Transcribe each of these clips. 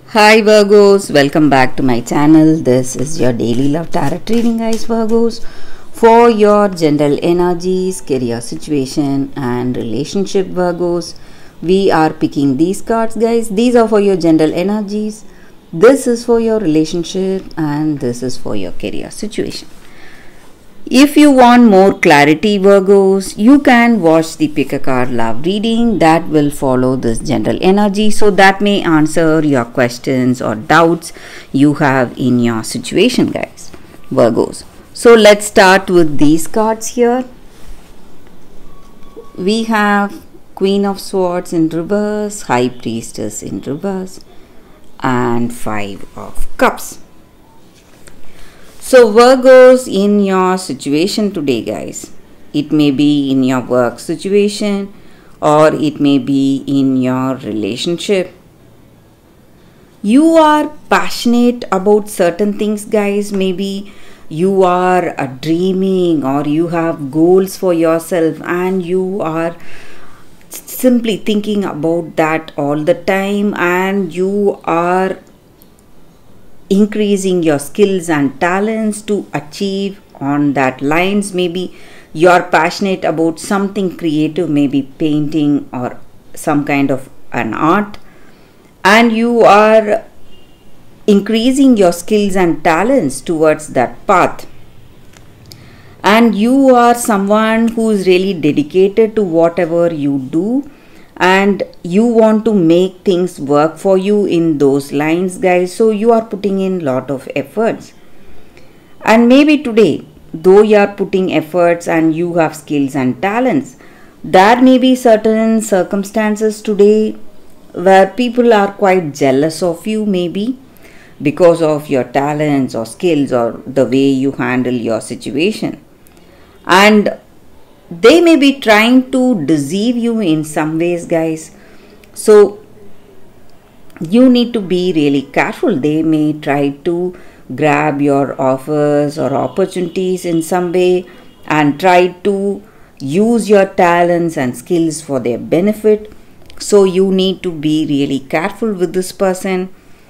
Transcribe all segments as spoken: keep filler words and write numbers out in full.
Hi Virgos, welcome back to my channel. This is your daily love tarot reading, guys. Virgos, for your general energies, career situation and relationship. Virgos, we are picking these cards, guys. These are for your general energies, this is for your relationship, and this is for your career situation. If you want more clarity, Virgos, you can watch the pick a card love reading that will follow this general energy, so that may answer your questions or doubts you have in your situation, guys. Virgos. So let's start with these cards here. We have Queen of Swords in reverse, High Priestess in reverse, and Five of Cups. So Virgos, in your situation today, guys, it may be in your work situation or it may be in your relationship. You are passionate about certain things, guys. Maybe you are uh, dreaming or you have goals for yourself and you are simply thinking about that all the time, and you are increasing your skills and talents to achieve on that lines. Maybe you're passionate about something creative, maybe painting or some kind of an art, and you are increasing your skills and talents towards that path. And you are someone who is really dedicated to whatever you do, and you want to make things work for you in those lines, guys. So you are putting in lot of efforts, and maybe today, though you are putting efforts and you have skills and talents, there may be certain circumstances today where people are quite jealous of you, maybe because of your talents or skills or the way you handle your situation, and they may be trying to deceive you in some ways, guys. So you need to be really careful. They may try to grab your offers or opportunities in some way and try to use your talents and skills for their benefit. So you need to be really careful with this person.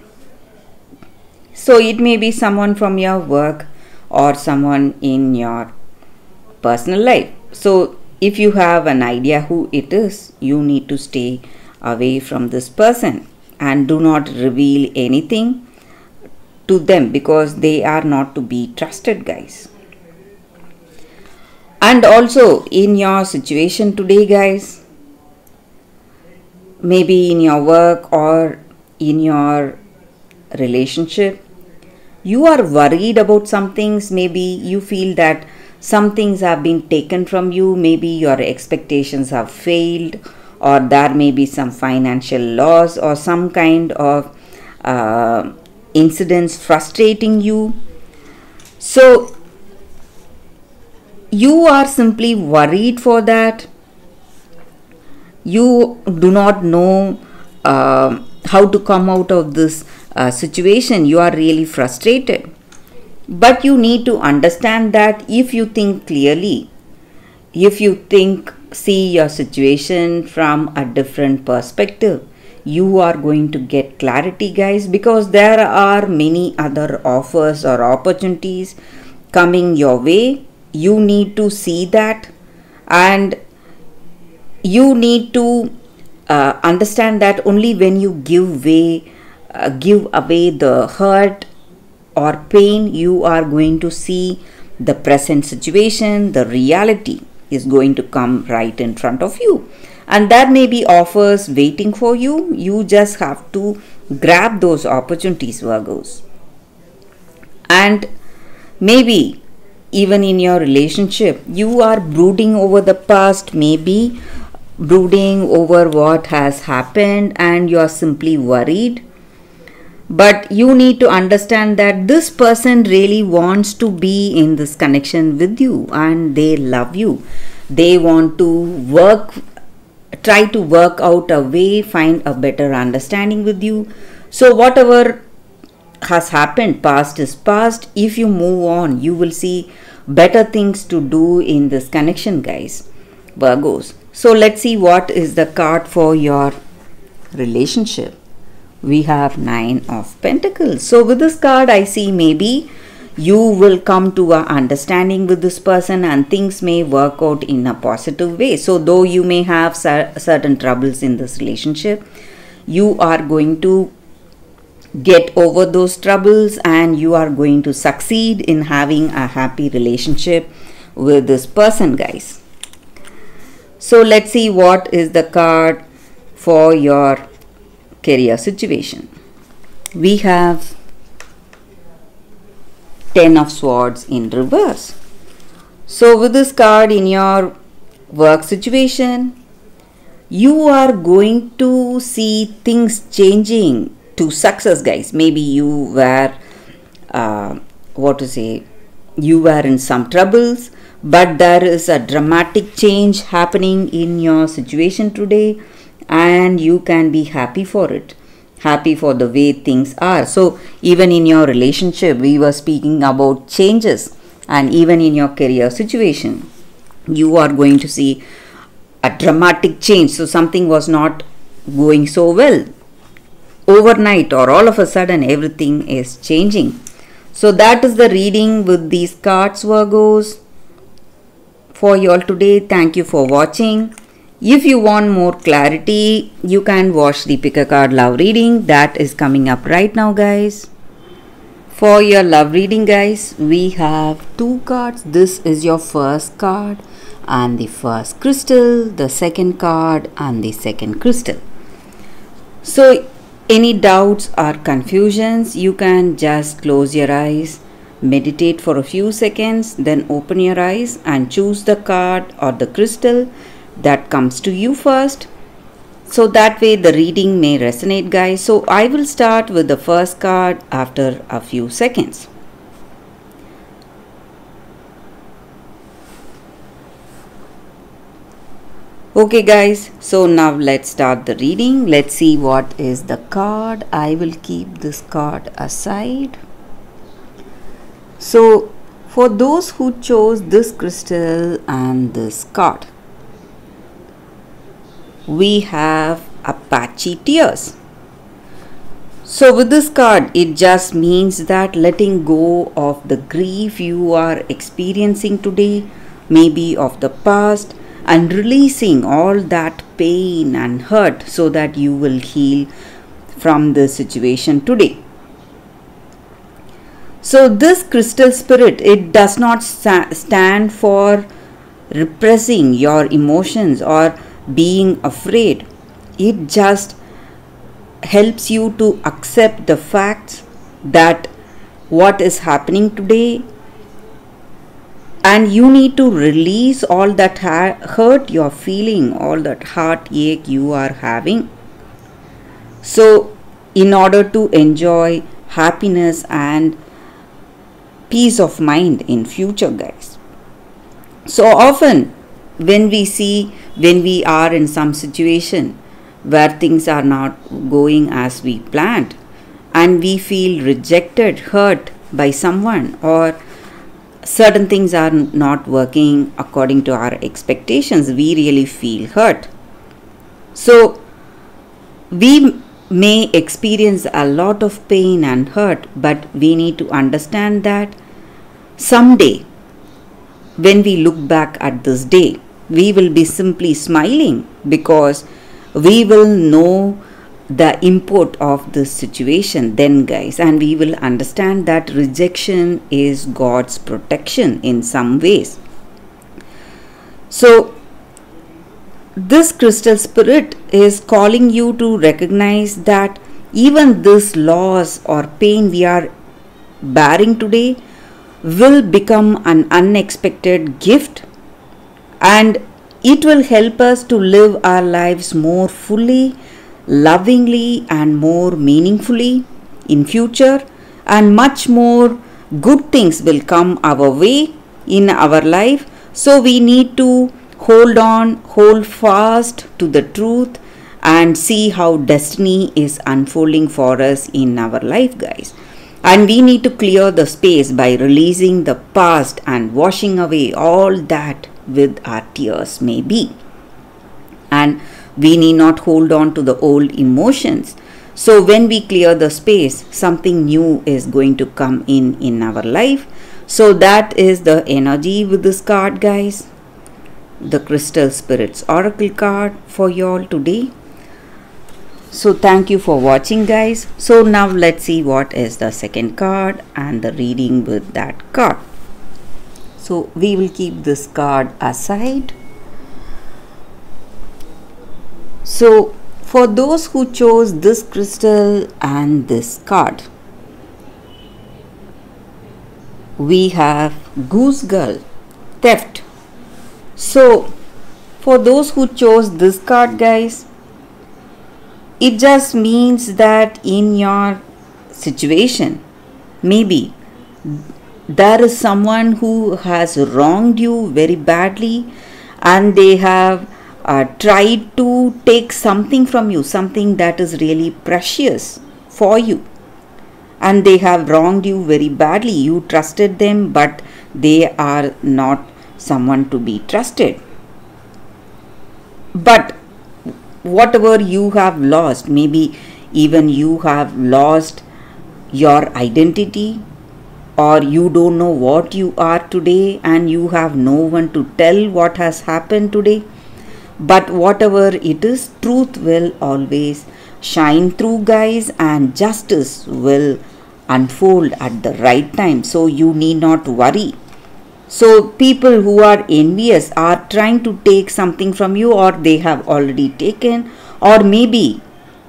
So it may be someone from your work or someone in your personal life. So if you have an idea who it is, you need to stay away from this person and do not reveal anything to them, because they are not to be trusted, guys. And also in your situation today, guys, maybe in your work or in your relationship, you are worried about some things. Maybe you feel that some things have been taken from you, maybe your expectations have failed, or there may be some financial loss or some kind of uh, incidents frustrating you. So you are simply worried for that. You do not know uh, how to come out of this uh, situation. You are really frustrated. But you need to understand that if you think clearly, if you think, see your situation from a different perspective, you are going to get clarity, guys, because there are many other offers or opportunities coming your way. You need to see that, and you need to uh, understand that only when you give way, uh, give away the hurt or pain, you are going to see the present situation. The reality is going to come right in front of you, and there may be offers waiting for you. You just have to grab those opportunities, Virgos. And maybe even in your relationship, you are brooding over the past, maybe brooding over what has happened, and you are simply worried. But you need to understand that this person really wants to be in this connection with you, and they love you. They want to work, try to work out a way, find a better understanding with you. So whatever has happened, past is past. If you move on, you will see better things to do in this connection, guys, Virgos. So let's see what is the card for your relationship. we have Nine of Pentacles. So with this card, I see maybe you will come to a understanding with this person and things may work out in a positive way. So though you may have cer- certain troubles in this relationship, you are going to get over those troubles and you are going to succeed in having a happy relationship with this person, guys. So let's see what is the card for your career situation. We have Ten of Swords in reverse. So with this card in your work situation, you are going to see things changing to success, guys. Maybe you were, uh, what to say, you were in some troubles, but there is a dramatic change happening in your situation today and you can be happy for it. Happy for the way things are. So even in your relationship, we were speaking about changes, and even in your career situation, you are going to see a dramatic change. So something was not going so well overnight, or all of a sudden everything is changing. So that is the reading with these cards, Virgos, for you all today. Thank you for watching. If you want more clarity, you can watch the Pick a Card Love Reading that is coming up right now, guys. For your love reading, guys, we have two cards. This is your first card and the first crystal, the second card and the second crystal. So any doubts or confusions, you can just close your eyes, meditate for a few seconds, then open your eyes and choose the card or the crystal that comes to you first. So that way the reading may resonate, guys. So I will start with the first card after a few seconds. Okay, guys, so now let's start the reading. Let's see what is the card. I will keep this card aside. So for those who chose this crystal and this card, we have Apache Tears. So with this card, it just means that letting go of the grief you are experiencing today, maybe of the past, and releasing all that pain and hurt so that you will heal from the situation today. So this crystal spirit, it does not sta- stand for repressing your emotions or being afraid. It just helps you to accept the facts that what is happening today, and you need to release all that ha- hurt you're feeling, all that heartache you are having, so in order to enjoy happiness and peace of mind in future, guys. So often when we see, when we are in some situation where things are not going as we planned and we feel rejected, hurt by someone, or certain things are not working according to our expectations, we really feel hurt. So we may experience a lot of pain and hurt, but we need to understand that someday when we look back at this day, we will be simply smiling because we will know the import of this situation then, guys, and we will understand that rejection is God's protection in some ways. So this crystal spirit is calling you to recognize that even this loss or pain we are bearing today will become an unexpected gift, and it will help us to live our lives more fully, lovingly and more meaningfully in future, and much more good things will come our way in our life. So we need to hold on, hold fast to the truth and see how destiny is unfolding for us in our life, guys. And we need to clear the space by releasing the past and washing away all that with our tears maybe. And we need not hold on to the old emotions. So when we clear the space, something new is going to come in in our life. So that is the energy with this card, guys. The Crystal Spirits Oracle card for you all today. So thank you for watching, guys. So now let's see what is the second card and the reading with that card. So we will keep this card aside. So for those who chose this crystal and this card, we have Goose Girl, Theft. So for those who chose this card, guys, it just means that in your situation, maybe there is someone who has wronged you very badly, and they have uh, tried to take something from you, something that is really precious for you, and they have wronged you very badly. You trusted them, but they are not someone to be trusted. But whatever you have lost, maybe even you have lost your identity, or you don't know what you are today, and you have no one to tell what has happened today. But whatever it is, truth will always shine through, guys, and justice will unfold at the right time. So you need not worry. So people who are envious are trying to take something from you, or they have already taken, or maybe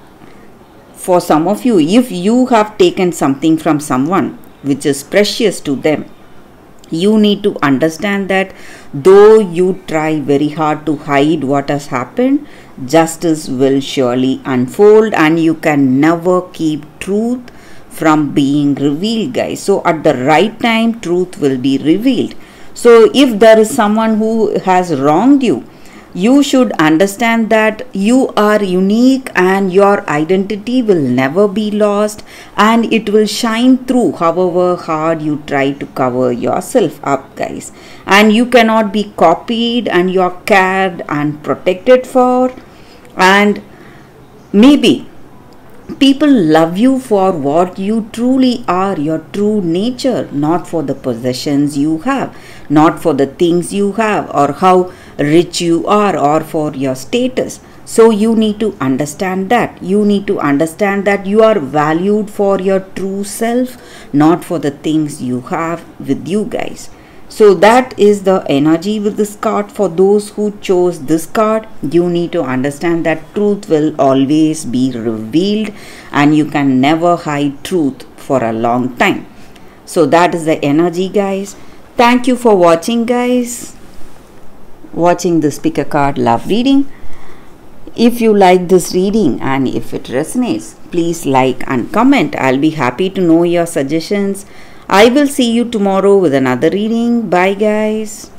for some of you, if you have taken something from someone which is precious to them, you need to understand that though you try very hard to hide what has happened, justice will surely unfold, and you can never keep truth from being revealed, guys. So at the right time, truth will be revealed. So if there is someone who has wronged you, you should understand that you are unique and your identity will never be lost, and it will shine through however hard you try to cover yourself up, guys. And you cannot be copied, and you are cared and protected for. And maybe people love you for what you truly are, your true nature, not for the possessions you have, not for the things you have, or how rich you are, or for your status. So you need to understand that. You need to understand that you are valued for your true self, not for the things you have with you, guys. So that is the energy with this card. For those who chose this card, you need to understand that truth will always be revealed, and you can never hide truth for a long time. So that is the energy, guys. Thank you for watching, guys. Watching this pick a card love reading. If you like this reading and if it resonates, please like and comment. I'll be happy to know your suggestions. I will see you tomorrow with another reading. Bye, guys.